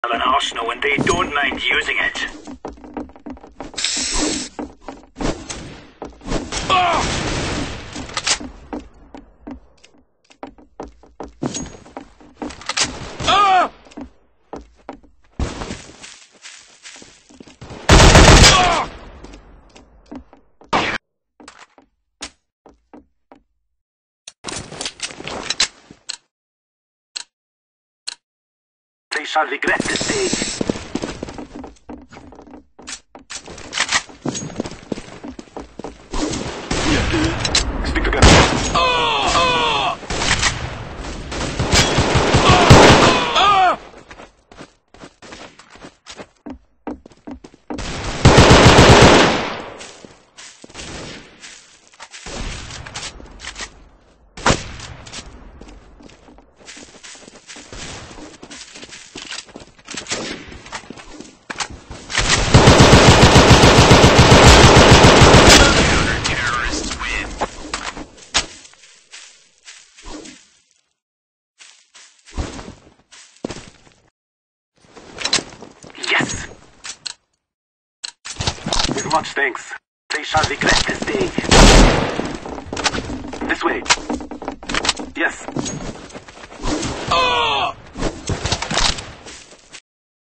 Have an arsenal and they don't mind using it. They shall regret this day. Stick together. Yes! With much thanks, they shall regret this day.